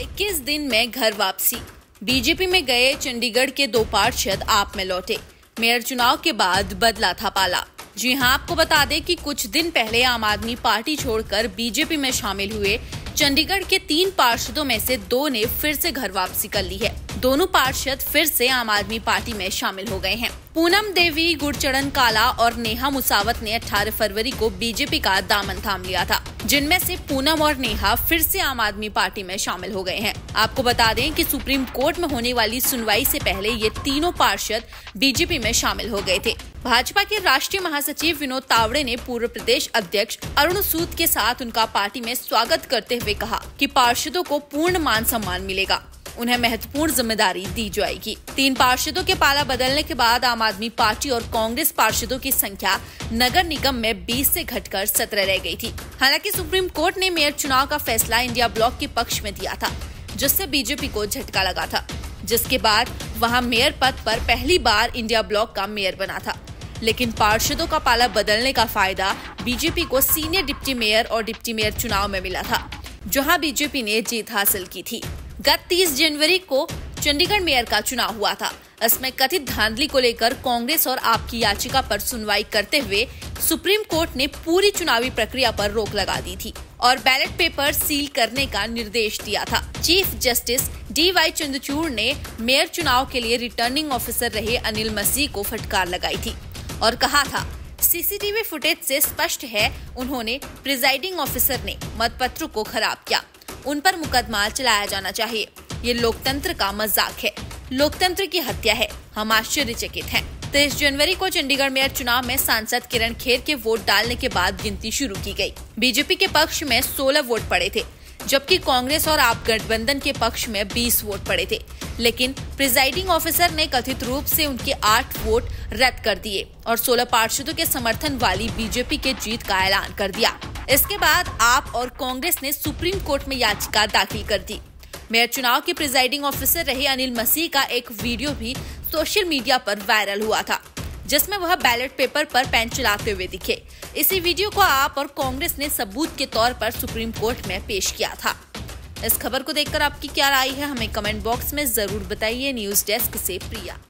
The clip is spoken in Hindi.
21 दिन में घर वापसी। बीजेपी में गए चंडीगढ़ के 2 पार्षद आप में लौटे। मेयर चुनाव के बाद बदला था पाला। जी हां, आपको बता दें कि कुछ दिन पहले आम आदमी पार्टी छोड़कर बीजेपी में शामिल हुए चंडीगढ़ के 3 पार्षदों में से 2 ने फिर से घर वापसी कर ली है। दोनों पार्षद फिर से आम आदमी पार्टी में शामिल हो गए हैं। पूनम देवी, गुरचरण काला और नेहा मुसावत ने 18 फरवरी को बीजेपी का दामन थाम लिया था, जिनमें से पूनम और नेहा फिर से आम आदमी पार्टी में शामिल हो गए हैं। आपको बता दें कि सुप्रीम कोर्ट में होने वाली सुनवाई से पहले ये तीनों पार्षद बीजेपी में शामिल हो गए थे। भाजपा के राष्ट्रीय महासचिव विनोद तावड़े ने पूर्व प्रदेश अध्यक्ष अरुण सूद के साथ उनका पार्टी में स्वागत करते हुए कहा कि पार्षदों को पूर्ण मान सम्मान मिलेगा, उन्हें महत्वपूर्ण जिम्मेदारी दी जाएगी। 3 पार्षदों के पाला बदलने के बाद आम आदमी पार्टी और कांग्रेस पार्षदों की संख्या नगर निगम में 20 से घटकर 17 रह गई थी। हालांकि सुप्रीम कोर्ट ने मेयर चुनाव का फैसला इंडिया ब्लॉक के पक्ष में दिया था, जिससे बीजेपी को झटका लगा था, जिसके बाद वहां मेयर पद पर पहली बार इंडिया ब्लॉक का मेयर बना था। लेकिन पार्षदों का पाला बदलने का फायदा बीजेपी को सीनियर डिप्टी मेयर और डिप्टी मेयर चुनाव में मिला था, जहां बीजेपी ने जीत हासिल की थी। गत 30 जनवरी को चंडीगढ़ मेयर का चुनाव हुआ था। इसमें कथित धांधली को लेकर कांग्रेस और आप की याचिका पर सुनवाई करते हुए सुप्रीम कोर्ट ने पूरी चुनावी प्रक्रिया पर रोक लगा दी थी और बैलेट पेपर सील करने का निर्देश दिया था। चीफ जस्टिस DY चंद्रचूड़ ने मेयर चुनाव के लिए रिटर्निंग ऑफिसर रहे अनिल मसीह को फटकार लगाई थी और कहा था, CCTV फुटेज से स्पष्ट है उन्होंने प्रिजाइडिंग ऑफिसर ने मतपत्रों को खराब किया, उन पर मुकदमा चलाया जाना चाहिए। ये लोकतंत्र का मजाक है, लोकतंत्र की हत्या है। हम आश्चर्यचकित हैं। 23 जनवरी को चंडीगढ़ मेयर चुनाव में सांसद किरण खेर के वोट डालने के बाद गिनती शुरू की गई। बीजेपी के पक्ष में 16 वोट पड़े थे, जबकि कांग्रेस और आप गठबंधन के पक्ष में 20 वोट पड़े थे। लेकिन प्रिजाइडिंग ऑफिसर ने कथित रूप से उनके 8 वोट रद्द कर दिए और 16 पार्षदों के समर्थन वाली बीजेपी के जीत का ऐलान कर दिया। इसके बाद आप और कांग्रेस ने सुप्रीम कोर्ट में याचिका दाखिल कर दी। मेयर चुनाव के प्रिजाइडिंग ऑफिसर रहे अनिल मसीह का एक वीडियो भी सोशल मीडिया पर वायरल हुआ था, जिसमें वह बैलेट पेपर पर पेन चलाते हुए दिखे। इसी वीडियो को आप और कांग्रेस ने सबूत के तौर पर सुप्रीम कोर्ट में पेश किया था। इस खबर को देखकर आपकी क्या राय है, हमें कमेंट बॉक्स में जरूर बताइए। न्यूज डेस्क से प्रिया।